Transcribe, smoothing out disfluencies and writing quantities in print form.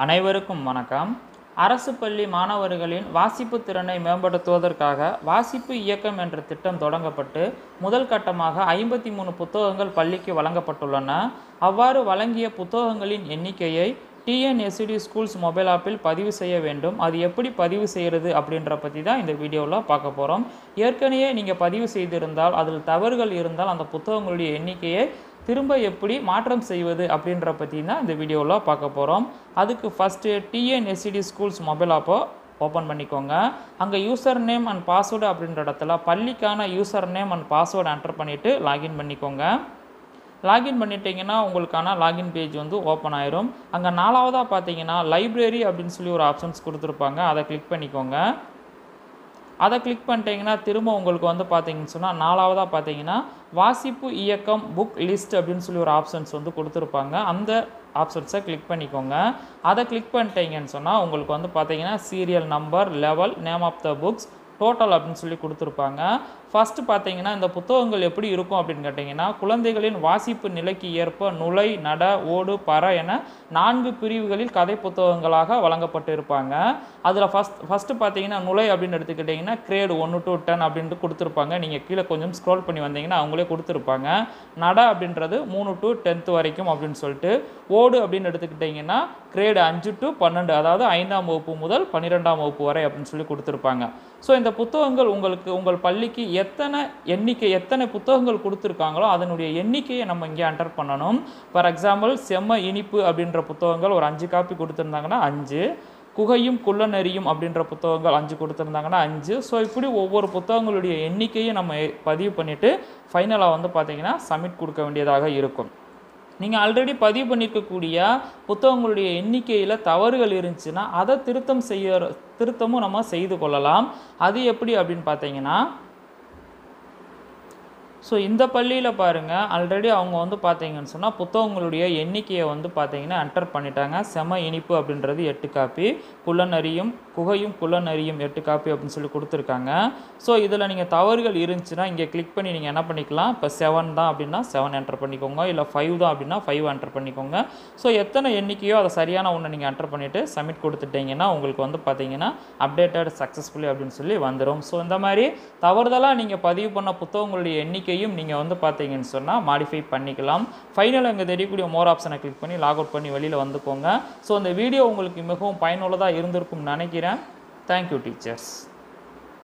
அனைவருக்கும் வணக்கம். அரசு பள்ளி மாணவர்களின் வாசிப்பு திறனை மேம்படுத்துவதற்காக வாசிப்பு இயக்கம் என்ற திட்டம் தொடங்கப்பட்டு முதல் கட்டமாக 53 புத்தகங்கள் பள்ளிக்கு வழங்கப்பட்டுள்ளன. அவ்வாறு வழங்கிய புத்தகங்களின் எண்ணிக்கையை டிஎன்எஸ்சிடி ஸ்கூல்ஸ் மொபைல் ஆப்பில் பதிவு செய்ய வேண்டும். அது எப்படி பதிவு செய்கிறது அப்படின்ற பற்றி தான் இந்த வீடியோவில் பார்க்க போகிறோம். ஏற்கனவே நீங்கள் பதிவு செய்திருந்தால் அதில் தவறுகள் இருந்தால் அந்த புத்தகங்களுடைய எண்ணிக்கையை திரும்ப எப்படி மாற்றம் செய்வது அப்படின்ற பற்றி தான் இந்த வீடியோவில் பார்க்க போகிறோம். அதுக்கு ஃபஸ்ட்டு டிஎன்எஸ்சிடி ஸ்கூல்ஸ் மொபைல் ஆப்பை ஓப்பன் பண்ணிக்கோங்க. அங்கே யூசர் நேம் அண்ட் பாஸ்வேர்டு அப்படின்ற இடத்துல பள்ளிக்கான user name and password enter பண்ணிவிட்டு லாகின் பண்ணிக்கோங்க. லாகின் பண்ணிட்டீங்கன்னா உங்களுக்கான லாகின் பேஜ் ஓப்பன் ஆயிரும். அங்கே நாலாவதாக பார்த்தீங்கன்னா லைப்ரரி அப்படின்னு சொல்லி ஒரு ஆப்ஷன்ஸ் கொடுத்துருப்பாங்க. அதை கிளிக் பண்ணிக்கோங்க. அதை கிளிக் பண்ணிட்டீங்கன்னா திரும்ப உங்களுக்கு பார்த்தீங்கன்னு சொன்னால் நாலாவதாக பார்த்தீங்கன்னா வாசிப்பு இயக்கம் புக் லிஸ்ட் அப்படின்னு சொல்லி ஒரு ஆப்ஷன்ஸ் கொடுத்துருப்பாங்க. அந்த ஆப்ஷன்ஸை கிளிக் பண்ணிக்கோங்க. அதை கிளிக் பண்ணிட்டீங்கன்னு சொன்னால் உங்களுக்கு பார்த்தீங்கன்னா serial number, level, name of the books, total அப்படின்னு சொல்லி கொடுத்துருப்பாங்க. ஃபஸ்ட்டு பார்த்தீங்கன்னா இந்த புத்தகங்கள் எப்படி இருக்கும் அப்படின்னு கேட்டிங்கன்னா குழந்தைகளின் வாசிப்பு நிலைக்கு ஏற்ப நுழை, நட, ஓடு, பற என 4 பிரிவுகளில் கதை புத்தகங்களாக வழங்கப்பட்டு இருப்பாங்க. அதில் ஃபஸ்ட்டு பார்த்தீங்கன்னா நுழை அப்படின்னு எடுத்துக்கிட்டிங்கன்னா கிரேடு 1 to 10 அப்படின்ட்டு கொடுத்துருப்பாங்க. நீங்கள் கீழே கொஞ்சம் ஸ்க்ரோல் பண்ணி வந்தீங்கன்னா அவங்களே கொடுத்துருப்பாங்க. நட அப்படின்றது 3 to 10th வரைக்கும் அப்படின்னு சொல்லிட்டு, ஓடு அப்படின்னு எடுத்துக்கிட்டிங்கன்னா கிரேடு 5 to 12, அதாவது 5ஆம் வகுப்பு முதல் 12ஆம் வகுப்பு வரை அப்படின்னு சொல்லி கொடுத்துருப்பாங்க. ஸோ இந்த புத்தகங்கள் உங்கள் பள்ளிக்கு எத்தனை புத்தகங்கள் கொடுத்துருக்காங்களோ அதனுடைய எண்ணிக்கையை நம்ம இங்கே என்டர் பண்ணணும். ஃபார் எக்ஸாம்பிள் செம்ம இனிப்பு அப்படின்ற புத்தகங்கள் ஒரு 5 காப்பி கொடுத்துருந்தாங்கன்னா 5, குகையும் குள்ளநெறியும் அப்படின்ற புத்தகங்கள் 5 கொடுத்துருந்தாங்கன்னா 5. ஸோ இப்படி ஒவ்வொரு புத்தகங்களுடைய எண்ணிக்கையை நம்ம பதிவு பண்ணிவிட்டு ஃபைனலாக பார்த்தீங்கன்னா சப்மிட் கொடுக்க வேண்டியதாக இருக்கும். நீங்கள் ஆல்ரெடி பதிவு பண்ணியிருக்கக்கூடிய புத்தகங்களுடைய எண்ணிக்கையில் தவறுகள் இருந்துச்சுன்னா அதை திருத்தமும் நம்ம செய்து கொள்ளலாம். அது எப்படி அப்படின்னு பார்த்தீங்கன்னா, ஸோ இந்த பள்ளியில் பாருங்கள், ஆல்ரெடி அவங்க பார்த்தீங்கன்னு சொன்னால் புத்தகங்களுடைய எண்ணிக்கையை பார்த்தீங்கன்னா என்டர் பண்ணிட்டாங்க. செம இனிப்பு அப்படின்றது 8 காப்பி, குகையும் குள்ளநரியும் 8 காப்பி அப்படின்னு சொல்லி கொடுத்துருக்காங்க. ஸோ இதில் நீங்கள் தவறுகள் இருந்துச்சுன்னா இங்கே கிளிக் பண்ணி நீங்கள் என்ன பண்ணிக்கலாம், இப்போ 7 தான் அப்படின்னா 7 என்டர் பண்ணிக்கோங்க, இல்லை 5 தான் அப்படின்னா 5 என்டர் பண்ணிக்கோங்க. ஸோ எத்தனை எண்ணிக்கையோ அதை சரியான ஒன்று நீங்கள் என்டர் பண்ணிவிட்டு சப்மிட் கொடுத்துட்டிங்கன்னா உங்களுக்கு பார்த்தீங்கன்னா அப்டேட்டட் சக்ஸஸ்ஃபுல்லி அப்படின்னு சொல்லி வந்துடும். ஸோ இந்த மாதிரி தவறுதலாக நீங்கள் பதிவு பண்ண புத்தகங்களுடைய எண்ணிக்கையும் நீங்கள் பார்த்தீங்கன்னு சொன்னால் மாடிஃபை பண்ணிக்கலாம். ஃபைனலாக இங்கே தெரியக்கூடிய மோர் ஆப்ஷனை கிளிக் பண்ணி லாக் அவுட் பண்ணி வெளியில் வந்துக்கோங்க. ஸோ இந்த வீடியோ உங்களுக்கு மிகவும் பயனுள்ளதாக இருந்திருக்கும் நினைக்கிறேன். Thank you teachers.